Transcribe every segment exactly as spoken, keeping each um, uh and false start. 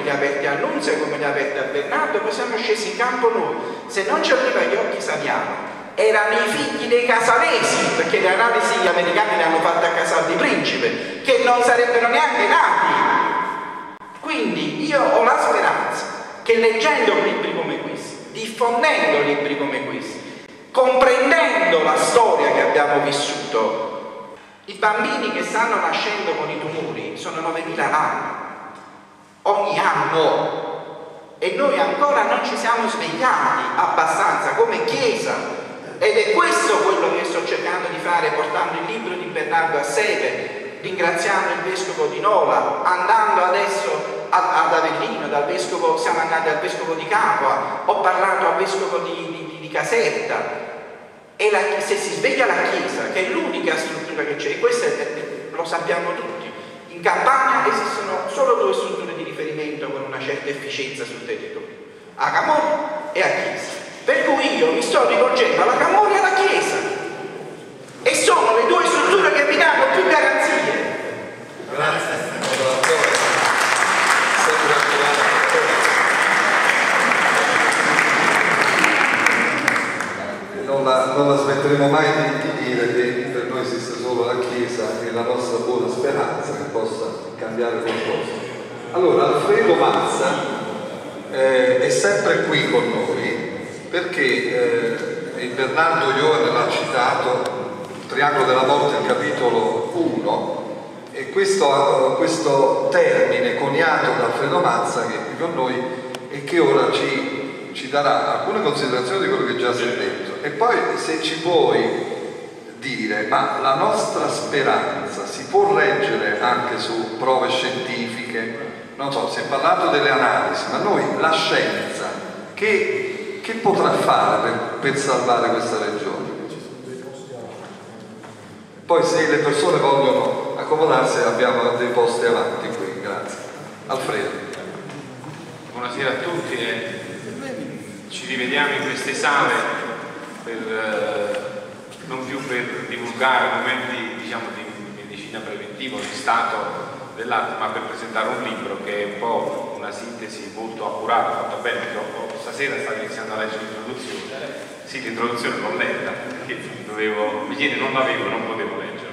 li ha aperti a Nunzia, come li ha aperti a Bernardo, poi siamo scesi in campo noi. Se non ci apriva gli occhi Saviano, erano i figli dei casalesi, perché le analisi gli americani le hanno fatte a Casal di Principe, che non sarebbero neanche nati. Quindi io ho la speranza che leggendo libri come questi, diffondendo libri come questi, comprendendo la storia che abbiamo vissuto, i bambini che stanno nascendo con i tumori sono novemila l'anno, ogni anno, e noi ancora non ci siamo svegliati abbastanza come Chiesa. Ed è questo quello che sto cercando di fare, portando il libro di Bernardo a Sete, ringraziando il vescovo di Nola, andando adesso ad Avellino, dal vescovo, siamo andati al vescovo di Capua, ho parlato al vescovo di, di, di Caserta, e la, se si sveglia la Chiesa, che è l'unica struttura che c'è, e questo è, lo sappiamo tutti, in Campania esistono solo due strutture di riferimento con una certa efficienza sul territorio, a Camorra e a Chiesa. Per cui io mi sto rivolgendo alla Camorra e alla Chiesa, e sono le due strutture che mi danno più garanzie. Grazie. Non la, non la smetteremo mai di, di dire che per noi esiste solo la Chiesa e la nostra buona speranza che possa cambiare qualcosa. Allora, Alfredo Mazza eh, è sempre qui con noi, perché eh, Bernardo Ione l'ha citato, il triangolo della morte, il capitolo uno, e questo, questo termine coniato da Alfredo Mazza, che è qui con noi e che ora ci, ci darà alcune considerazioni di quello che già si è detto, e poi se ci puoi dire, ma la nostra speranza si può reggere anche su prove scientifiche, non so, si è parlato delle analisi, ma noi la scienza che Che potrà fare per, per salvare questa regione? Poi se le persone vogliono accomodarsi abbiamo dei posti avanti qui, grazie. Alfredo. Buonasera a tutti e ci rivediamo in questo esame per, eh, non più per divulgare momenti, diciamo, di medicina preventiva o di stato dell'arte, ma per presentare un libro che è un po' una sintesi molto accurata, fatta bene, perché ho, stasera stavo iniziando a leggere l'introduzione. Sì, l'introduzione l'ho letta, perché dovevo, ieri non l'avevo, non potevo leggere.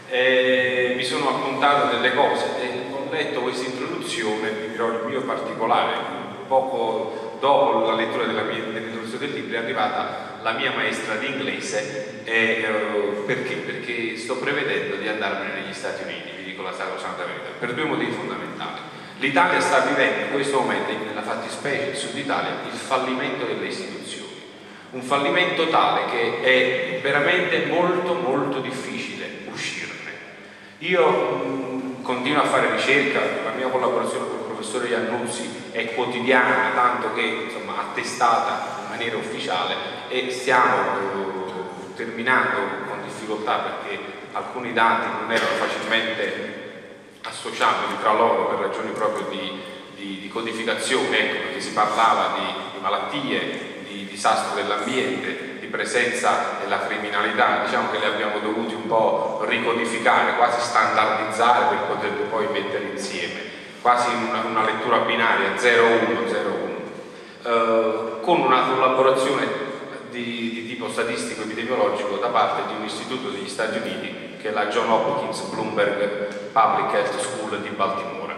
E mi sono appuntato delle cose e ho letto questa introduzione, vi dirò il mio particolare. Poco dopo la lettura della mia, dell'introduzione del libro è arrivata la mia maestra di inglese, e, uh, perché? Perché sto prevedendo di andarmene negli Stati Uniti, vi dico la sacrosanta verità, per due motivi fondamentali. L'Italia sta vivendo in questo momento, nella fattispecie il Sud Italia, il fallimento delle istituzioni, un fallimento tale che è veramente molto molto difficile uscirne. Io mh, continuo a fare ricerca, la mia collaborazione con il professore Iannuzzi è quotidiana, tanto che insomma attestata in maniera ufficiale, e stiamo eh, terminando con difficoltà perché alcuni dati non erano facilmente associabili tra loro per ragioni proprio di, di, di codificazione, ecco, perché si parlava di, di malattie, di disastro dell'ambiente, di presenza della criminalità. Diciamo che li abbiamo dovuti un po' ricodificare, quasi standardizzare per poterli poi mettere insieme, quasi in una, una lettura binaria zero uno zero uno, eh, con una collaborazione di, di tipo statistico epidemiologico da parte di un istituto degli Stati Uniti, che è la John Hopkins Bloomberg Public Health School di Baltimora.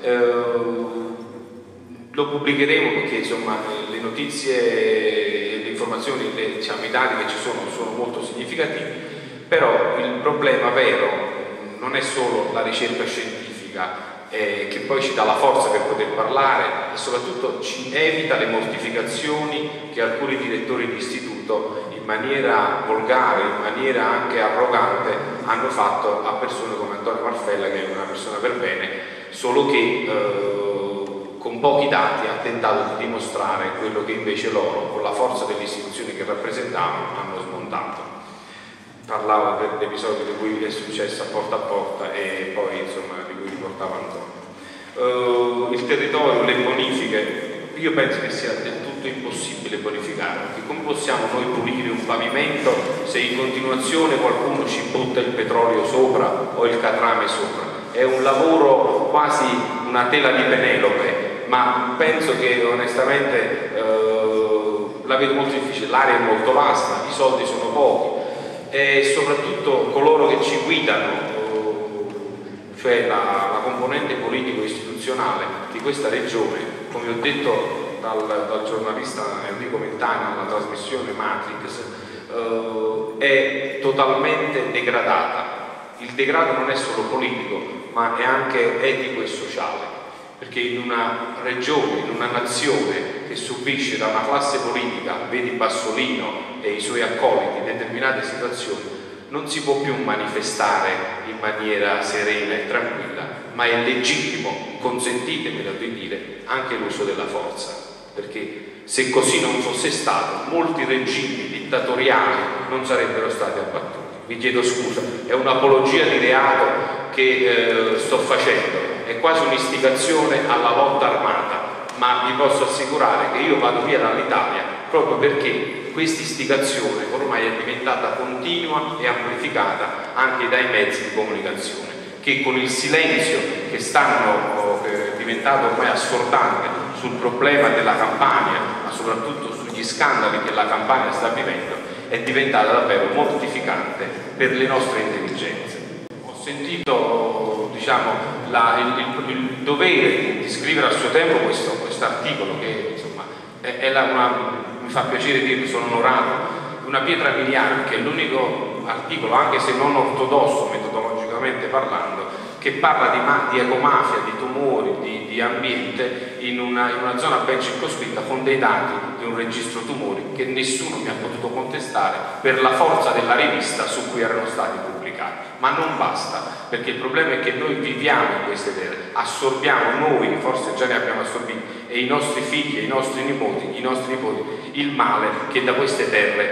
Eh, lo pubblicheremo perché insomma le notizie, le informazioni, le, diciamo, i dati che ci sono sono molto significativi, però il problema vero non è solo la ricerca scientifica eh, che poi ci dà la forza per poter parlare, e soprattutto ci evita le mortificazioni che alcuni direttori di istituto in maniera volgare, in maniera anche arrogante hanno fatto a persone come Antonio Marfella, che è una persona per bene, solo che eh, con pochi dati ha tentato di dimostrare quello che invece loro, con la forza delle istituzioni che rappresentavano, hanno smontato. Parlavo dell'episodio di cui è successo a Porta a Porta e poi insomma di cui riportava Antonio. Uh, il territorio, le bonifiche, io penso che sia del tutto impossibile bonificare, perché come possiamo noi pulire un pavimento se in continuazione qualcuno ci butta il petrolio sopra o il catrame sopra? È un lavoro quasi una tela di Penelope, ma penso che onestamente eh, la vedo molto difficile, l'area è molto vasta, i soldi sono pochi e soprattutto coloro che ci guidano, cioè la, la componente politico-istituzionale di questa regione, come ho detto dal, dal giornalista Enrico Mentana alla trasmissione Matrix, eh, è totalmente degradata. Il degrado non è solo politico, ma è anche etico e sociale, perché in una regione, in una nazione che subisce da una classe politica, vedi Bassolino e i suoi accoliti, determinate situazioni, non si può più manifestare in maniera serena e tranquilla, ma è legittimo, consentitemelo di dire, anche l'uso della forza, perché se così non fosse stato, molti regimi dittatoriali non sarebbero stati abbattuti. Vi chiedo scusa, è un'apologia di reato che eh, sto facendo, è quasi un'istigazione alla lotta armata, ma vi posso assicurare che io vado via dall'Italia proprio perché questa istigazione ormai è diventata continua e amplificata anche dai mezzi di comunicazione, che con il silenzio che stanno eh, diventato ormai assordante sul problema della Campania, ma soprattutto sugli scandali che la Campania sta vivendo, è diventata davvero mortificante per le nostre intelligenze. Ho sentito, diciamo, la, il, il, il dovere di scrivere a suo tempo questo articolo che insomma è, è la, una, mi fa piacere dirlo, sono onorato, una pietra miliare, che è l'unico articolo, anche se non ortodosso metodologicamente parlando, che parla di, di ecomafia, di tumori, di, di ambiente in una, in una zona ben circoscritta, con dei dati di un registro tumori che nessuno mi ha potuto contestare per la forza della rivista su cui erano stati pubblicati. Ma non basta, perché il problema è che noi viviamo in queste terre, assorbiamo noi, forse già ne abbiamo assorbiti, e i nostri figli, i nostri nipoti, i nostri nipoti, il male che da queste terre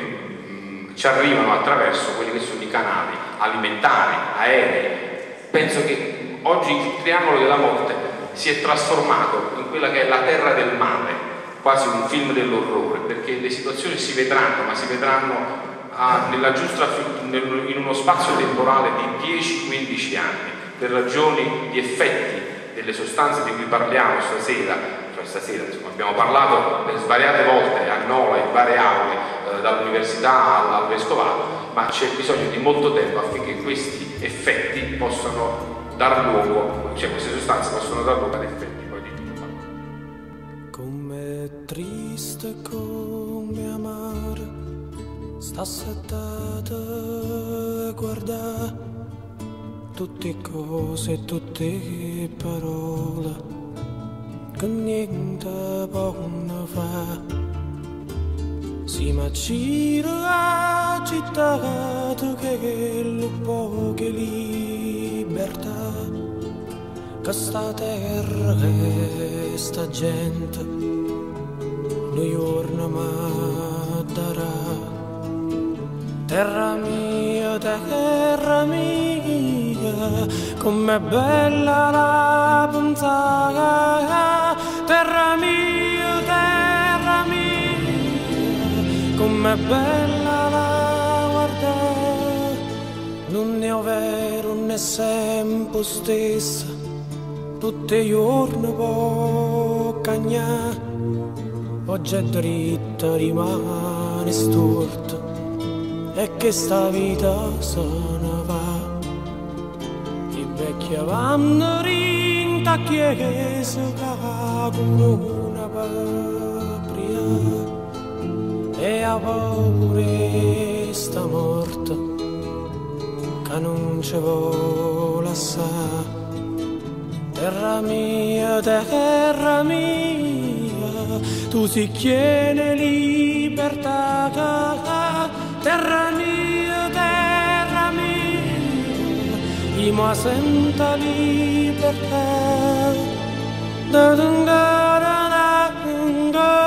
mh, ci arrivano attraverso quelli che sono i canali alimentari, aerei. Penso che oggi il triangolo della morte si è trasformato in quella che è la terra del male, quasi un film dell'orrore, perché le situazioni si vedranno, ma si vedranno a, nella giusta, nel, in uno spazio temporale di dieci quindici anni, per ragioni di effetti delle sostanze di cui parliamo stasera, cioè stasera insomma, abbiamo parlato per svariate volte a Nola, in varie aule, eh, dall'università al vescovato, ma c'è bisogno di molto tempo affinché questi effetti possano dar luogo, cioè queste sostanze possono dar luogo ad effetti poi di tutto. Com'è triste, come amare, sta settata e guarda tutte cose, tutte parole che niente può fare. Si ma gira città che lo poche libertà, che sta terra e sta gente noi giorno ma darà. Terra mia, terra mia, com'è bella la pensata. Terra mia, terra mia, com'è bella la guardare. Non è vero, non è sempre stessa, tutti i giorni può cagnare. Oggi è dritta, rimane storta, e che sta vita se ne va. I vecchi vanno rinta chiesa come una patria, e a paura sta morta che non ci vuole assare. Terra mia, terra mia, tu si chiede libertà. Terra mia, terra mia, io mi sento libertà. Da da da da da.